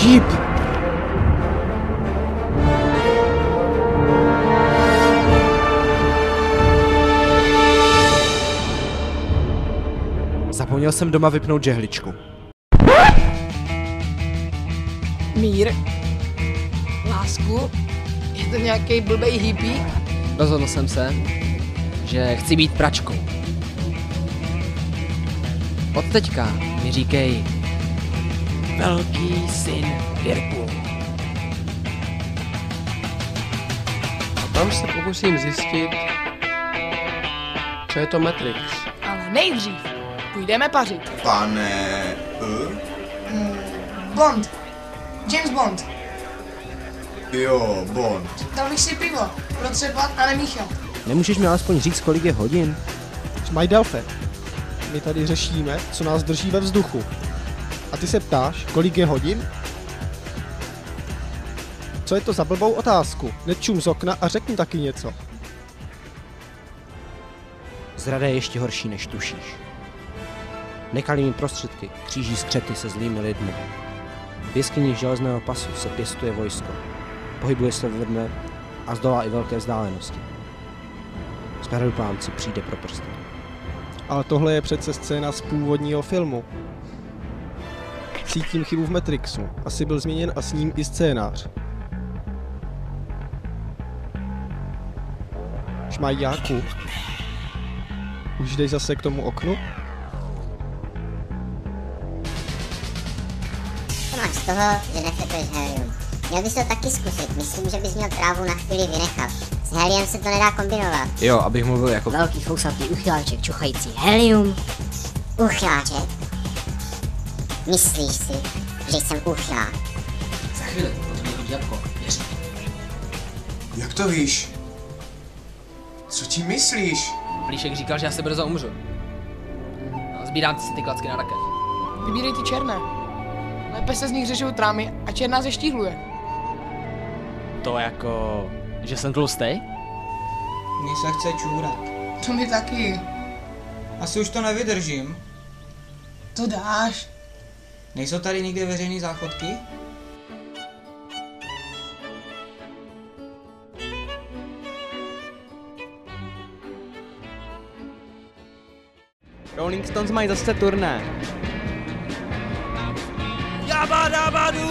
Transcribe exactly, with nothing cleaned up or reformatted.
Jeep! Zapomněl jsem doma vypnout žehličku. Mír? Lásku? Je to nějaký blbej hippík? Rozhodl jsem se, že chci být pračkou. Od teďka mi říkej velký syn Whirlpool. A tam se pokusím zjistit, co je to Matrix. Ale nejdřív půjdeme pařit. Pane... Hmm, Bond. James Bond. Jo, Bond. Dal bych si pivo. Procřepat a nemíchat. Nemůžeš mi alespoň říct, kolik je hodin? Šmajdelfe, my tady řešíme, co nás drží ve vzduchu. A ty se ptáš, kolik je hodin? Co je to za blbou otázku? Nečum z okna a řekni taky něco. Zrada je ještě horší, než tušíš. Nekalými prostředky kříží střety se zlými lidmi. V jeskyni železného pasu se pěstuje vojsko. Pohybuje se ve dne a zdolá i velké vzdálenosti. Zpradoplánci přijde pro prsty. Ale tohle je přece scéna z původního filmu. Cítím chybu v Matrixu. Asi byl změněn a s ním i scénář. Šmajďáku, už jdeš zase k tomu oknu? To máš z toho, že nefetuješ helium. Měl bys to taky zkusit, myslím, že bys měl trávu na chvíli vynechat. S heliem se to nedá kombinovat. Jo, abych mluvil jako... Velký fousatý uchyláček čuchající helium. Uchyláček? Myslíš si, že jsem uchylák? Za chvíli potřebuji chodit jabko, věřím. Jak to víš? Co ti myslíš? Plíšek říkal, že já se brzo umřu. No, sbírám si ty klacky na rakev. Vybírej ty černé. Lépe se z nich řešou trámy a černá zeštíhluje. To jako... že jsem tlustej? Mně se chce čůrat. To mi taky. Asi už to nevydržím. To dáš. Nejsou tady nikde veřejné záchodky? Rolling Stones mají zase turné. Jabba dabba doo!